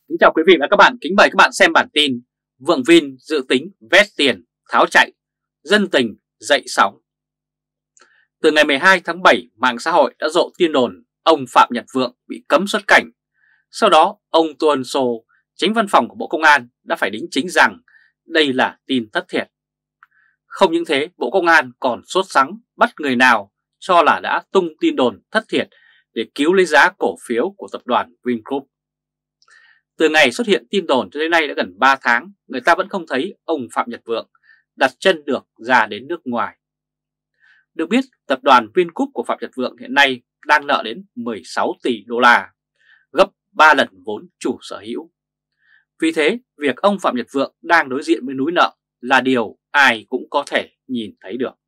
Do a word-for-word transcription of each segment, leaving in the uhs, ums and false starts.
Kính chào quý vị và các bạn, kính mời các bạn xem bản tin Vượng Vin dự tính vét tiền, tháo chạy, dân tình dậy sóng. Từ ngày mười hai tháng bảy, mạng xã hội đã rộ tin đồn ông Phạm Nhật Vượng bị cấm xuất cảnh. Sau đó, ông Tô Ân Sô, Chánh Văn phòng của Bộ Công an đã phải đính chính rằng đây là tin thất thiệt. Không những thế, Bộ Công an còn sốt sắng bắt người nào cho là đã tung tin đồn thất thiệt để cứu lấy giá cổ phiếu của tập đoàn Vingroup. Từ ngày xuất hiện tin đồn cho đến nay đã gần ba tháng, người ta vẫn không thấy ông Phạm Nhật Vượng đặt chân được ra đến nước ngoài. Được biết, tập đoàn Vingroup của Phạm Nhật Vượng hiện nay đang nợ đến mười sáu tỷ đô la, gấp ba lần vốn chủ sở hữu. Vì thế, việc ông Phạm Nhật Vượng đang đối diện với núi nợ là điều ai cũng có thể nhìn thấy được.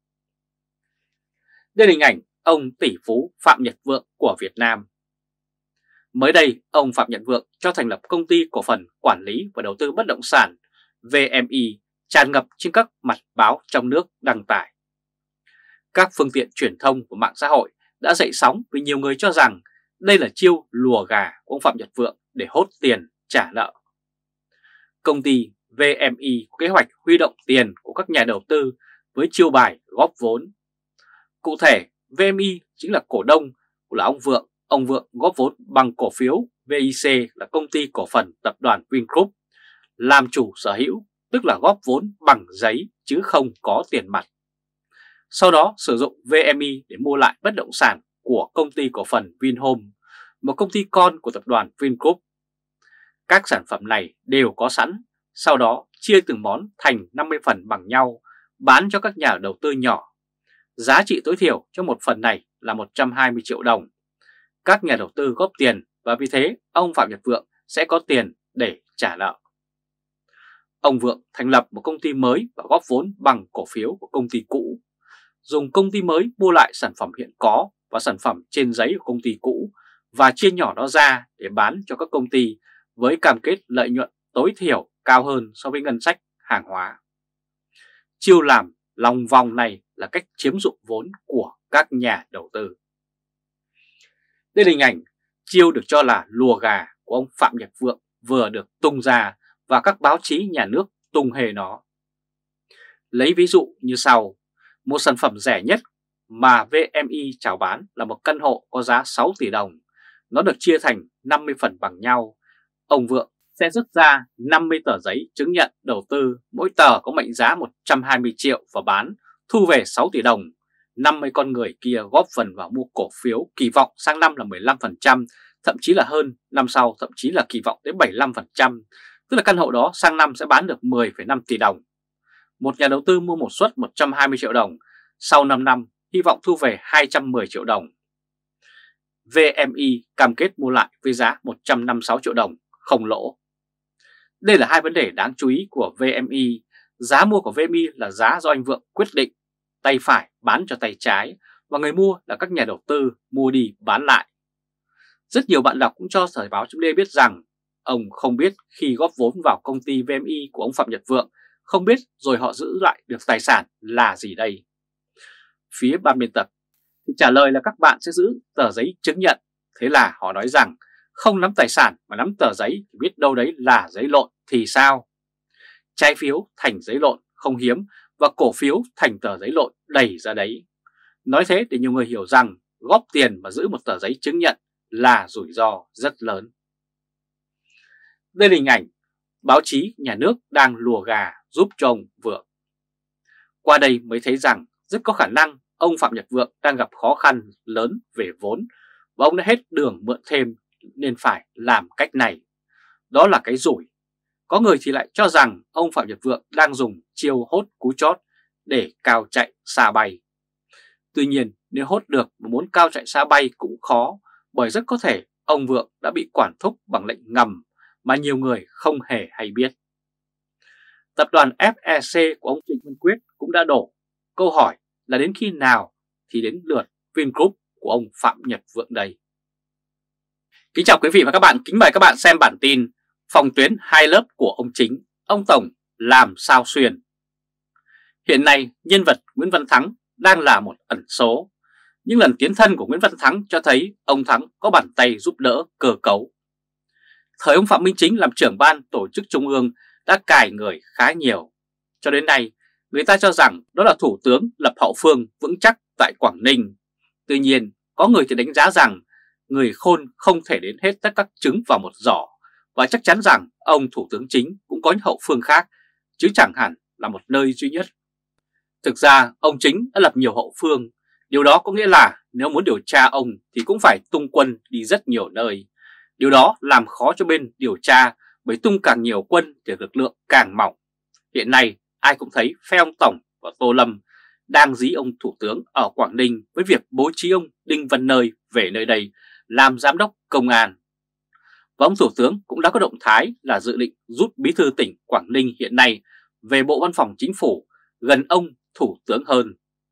Đây là hình ảnh ông tỷ phú Phạm Nhật Vượng của Việt Nam. Mới đây, ông Phạm Nhật Vượng cho thành lập công ty cổ phần quản lý và đầu tư bất động sản vê em i tràn ngập trên các mặt báo trong nước đăng tải. Các phương tiện truyền thông của mạng xã hội đã dậy sóng vì nhiều người cho rằng đây là chiêu lùa gà của ông Phạm Nhật Vượng để hốt tiền trả nợ. Công ty vê em i có kế hoạch huy động tiền của các nhà đầu tư với chiêu bài góp vốn. Cụ thể, vê em i chính là cổ đông của là ông Vượng. Ông Vượng góp vốn bằng cổ phiếu vê i xê là công ty cổ phần tập đoàn Vingroup, làm chủ sở hữu, tức là góp vốn bằng giấy chứ không có tiền mặt. Sau đó sử dụng vê em i để mua lại bất động sản của công ty cổ phần Vinhome, một công ty con của tập đoàn Vingroup. Các sản phẩm này đều có sẵn, sau đó chia từng món thành năm mươi phần bằng nhau, bán cho các nhà đầu tư nhỏ. Giá trị tối thiểu cho một phần này là một trăm hai mươi triệu đồng. Các nhà đầu tư góp tiền và vì thế ông Phạm Nhật Vượng sẽ có tiền để trả nợ. Ông Vượng thành lập một công ty mới và góp vốn bằng cổ phiếu của công ty cũ. Dùng công ty mới mua lại sản phẩm hiện có và sản phẩm trên giấy của công ty cũ và chia nhỏ nó ra để bán cho các công ty với cam kết lợi nhuận tối thiểu cao hơn so với ngân sách hàng hóa. Chiêu làm lòng vòng này là cách chiếm dụng vốn của các nhà đầu tư. Đây là hình ảnh chiêu được cho là lùa gà của ông Phạm Nhật Vượng vừa được tung ra và các báo chí nhà nước tung hề nó. Lấy ví dụ như sau, một sản phẩm rẻ nhất mà vê em i chào bán là một căn hộ có giá sáu tỷ đồng. Nó được chia thành năm mươi phần bằng nhau. Ông Vượng sẽ rút ra năm mươi tờ giấy chứng nhận đầu tư, mỗi tờ có mệnh giá một trăm hai mươi triệu và bán, thu về sáu tỷ đồng. năm mươi con người kia góp phần vào mua cổ phiếu, kỳ vọng sang năm là mười lăm phần trăm, thậm chí là hơn, năm sau thậm chí là kỳ vọng tới bảy mươi lăm phần trăm, tức là căn hộ đó sang năm sẽ bán được mười phẩy năm tỷ đồng. Một nhà đầu tư mua một suất một trăm hai mươi triệu đồng, sau năm năm hy vọng thu về hai trăm mười triệu đồng. vê em i cam kết mua lại với giá một trăm năm mươi sáu triệu đồng, không lỗ. Đây là hai vấn đề đáng chú ý của vê em i. Giá mua của vê em i là giá do anh Vượng quyết định, tay phải bán cho tay trái, và người mua là các nhà đầu tư mua đi bán lại. Rất nhiều bạn đọc cũng cho Thời báo chấm D biết rằng ông không biết khi góp vốn vào công ty vê em i của ông Phạm Nhật Vượng, không biết rồi họ giữ lại được tài sản là gì đây. Phía ban biên tập thì trả lời là các bạn sẽ giữ tờ giấy chứng nhận. Thế là họ nói rằng không nắm tài sản mà nắm tờ giấy thì biết đâu đấy là giấy lộn thì sao. Trái phiếu thành giấy lộn không hiếm và cổ phiếu thành tờ giấy lộn đầy ra đấy. Nói thế để nhiều người hiểu rằng góp tiền mà giữ một tờ giấy chứng nhận là rủi ro rất lớn. Đây là hình ảnh báo chí nhà nước đang lùa gà giúp cho ông Vượng. Qua đây mới thấy rằng rất có khả năng ông Phạm Nhật Vượng đang gặp khó khăn lớn về vốn và ông đã hết đường mượn thêm nên phải làm cách này. Đó là cái rủi. Có người thì lại cho rằng ông Phạm Nhật Vượng đang dùng chiêu hốt cú chót để cao chạy xa bay. Tuy nhiên nếu hốt được mà muốn cao chạy xa bay cũng khó, bởi rất có thể ông Vượng đã bị quản thúc bằng lệnh ngầm mà nhiều người không hề hay biết. Tập đoàn ép e xê của ông Trịnh Văn Quyết cũng đã đổ. Câu hỏi là đến khi nào thì đến lượt Vingroup của ông Phạm Nhật Vượng đây? Kính chào quý vị và các bạn, kính mời các bạn xem bản tin phòng tuyến hai lớp của ông Chính, ông Tổng làm sao xuyên. Hiện nay nhân vật Nguyễn Văn Thắng đang là một ẩn số. Những lần tiến thân của Nguyễn Văn Thắng cho thấy ông Thắng có bàn tay giúp đỡ cơ cấu. Thời ông Phạm Minh Chính làm trưởng ban tổ chức trung ương đã cài người khá nhiều. Cho đến nay, người ta cho rằng đó là thủ tướng lập hậu phương vững chắc tại Quảng Ninh. Tuy nhiên, có người thì đánh giá rằng người khôn không thể đến hết tất các trứng vào một giỏ, và chắc chắn rằng ông thủ tướng chính cũng có những hậu phương khác, chứ chẳng hẳn là một nơi duy nhất. Thực ra, ông Chính đã lập nhiều hậu phương. Điều đó có nghĩa là nếu muốn điều tra ông thì cũng phải tung quân đi rất nhiều nơi. Điều đó làm khó cho bên điều tra, bởi tung càng nhiều quân thì lực lượng càng mỏng. Hiện nay, ai cũng thấy phe ông Tổng và Tô Lâm đang dí ông Thủ tướng ở Quảng Ninh với việc bố trí ông Đinh Văn Nơi về nơi đây làm giám đốc công an. Và ông Thủ tướng cũng đã có động thái là dự định rút bí thư tỉnh Quảng Ninh hiện nay về Bộ Văn phòng Chính phủ, gần ông Thủ tướng hơn.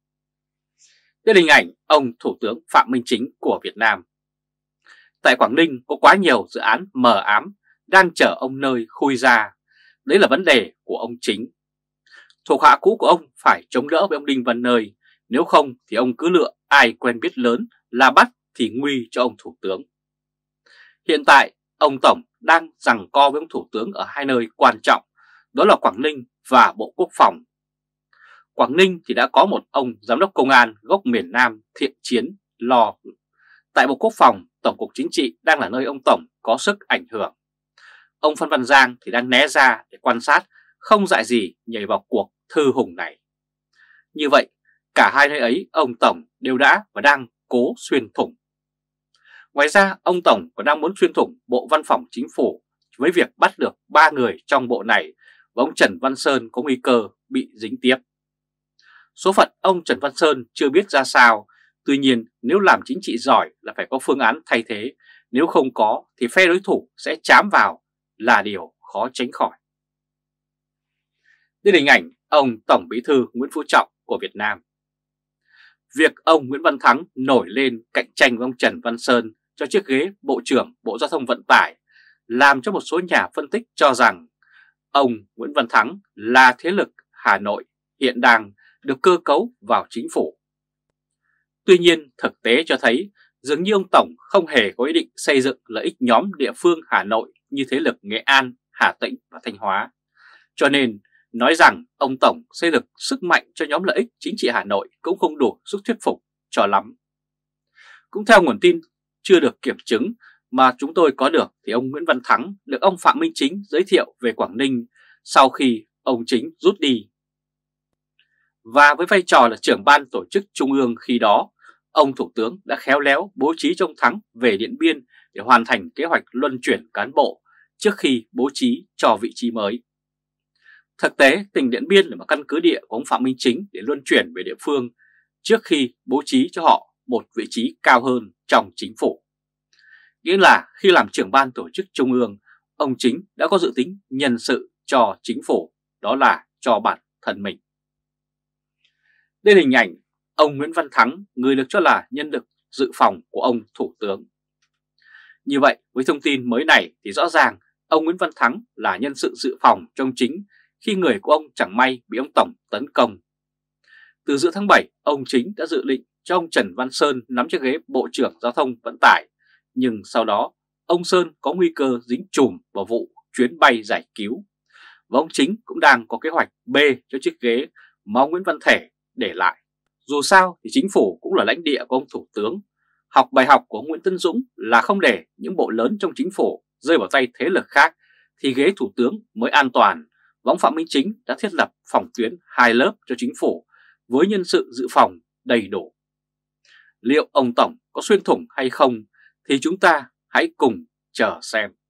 Đây là hình ảnh ông Thủ tướng Phạm Minh Chính của Việt Nam. Tại Quảng Ninh có quá nhiều dự án mờ ám đang chở ông Nơi khui ra. Đấy là vấn đề của ông Chính. Thuộc hạ cũ của ông phải chống đỡ với ông Đinh Văn Nơi, nếu không thì ông cứ lựa ai quen biết lớn là bắt thì nguy cho ông Thủ tướng. Hiện tại, ông Tổng đang giằng co với ông Thủ tướng ở hai nơi quan trọng, đó là Quảng Ninh và Bộ Quốc phòng. Quảng Ninh thì đã có một ông giám đốc công an gốc miền Nam thiện chiến lo. Tại Bộ Quốc phòng, Tổng cục Chính trị đang là nơi ông Tổng có sức ảnh hưởng. Ông Phan Văn Giang thì đang né ra để quan sát, không dại gì nhảy vào cuộc thư hùng này. Như vậy, cả hai nơi ấy ông Tổng đều đã và đang cố xuyên thủng. Ngoài ra, ông Tổng còn đang muốn xuyên thủng Bộ Văn phòng Chính phủ với việc bắt được ba người trong bộ này, và ông Trần Văn Sơn có nguy cơ bị dính tiếp. Số phận ông Trần Văn Sơn chưa biết ra sao, tuy nhiên nếu làm chính trị giỏi là phải có phương án thay thế, nếu không có thì phe đối thủ sẽ chám vào là điều khó tránh khỏi. Đây là hình ảnh ông Tổng Bí thư Nguyễn Phú Trọng của Việt Nam. Việc ông Nguyễn Văn Thắng nổi lên cạnh tranh với ông Trần Văn Sơn cho chiếc ghế Bộ trưởng Bộ Giao thông Vận tải làm cho một số nhà phân tích cho rằng ông Nguyễn Văn Thắng là thế lực Hà Nội hiện đang được cơ cấu vào chính phủ. Tuy nhiên, thực tế cho thấy dường như ông Tổng không hề có ý định xây dựng lợi ích nhóm địa phương Hà Nội như thế lực Nghệ An, Hà Tĩnh và Thanh Hóa. Cho nên, nói rằng ông Tổng xây dựng sức mạnh cho nhóm lợi ích chính trị Hà Nội cũng không đủ sức thuyết phục cho lắm. Cũng theo nguồn tin chưa được kiểm chứng mà chúng tôi có được thì ông Nguyễn Văn Thắng được ông Phạm Minh Chính giới thiệu về Quảng Ninh sau khi ông Chính rút đi. Và với vai trò là trưởng ban tổ chức trung ương khi đó, ông Thủ tướng đã khéo léo bố trí cho ông Thắng về Điện Biên để hoàn thành kế hoạch luân chuyển cán bộ trước khi bố trí cho vị trí mới. Thực tế, tỉnh Điện Biên là một căn cứ địa của ông Phạm Minh Chính để luân chuyển về địa phương trước khi bố trí cho họ một vị trí cao hơn trong chính phủ. Nghĩa là khi làm trưởng ban tổ chức trung ương, ông Chính đã có dự tính nhân sự cho chính phủ, đó là cho bản thân mình. Đây là hình ảnh ông Nguyễn Văn Thắng, người được cho là nhân lực dự phòng của ông Thủ tướng. Như vậy, với thông tin mới này thì rõ ràng ông Nguyễn Văn Thắng là nhân sự dự phòng trong Chính khi người của ông chẳng may bị ông Tổng tấn công. Từ giữa tháng bảy, ông Chính đã dự định cho ông Trần Văn Sơn nắm chiếc ghế Bộ trưởng Giao thông Vận tải, nhưng sau đó ông Sơn có nguy cơ dính chùm vào vụ chuyến bay giải cứu. Và ông Chính cũng đang có kế hoạch B cho chiếc ghế mà ông Nguyễn Văn Thể để lại. Dù sao thì chính phủ cũng là lãnh địa của ông Thủ tướng. Học bài học của ông Nguyễn Tấn Dũng là không để những bộ lớn trong chính phủ rơi vào tay thế lực khác thì ghế Thủ tướng mới an toàn. Và ông Phạm Minh Chính đã thiết lập phòng tuyến hai lớp cho chính phủ với nhân sự dự phòng đầy đủ. Liệu ông Tổng có xuyên thủng hay không thì chúng ta hãy cùng chờ xem.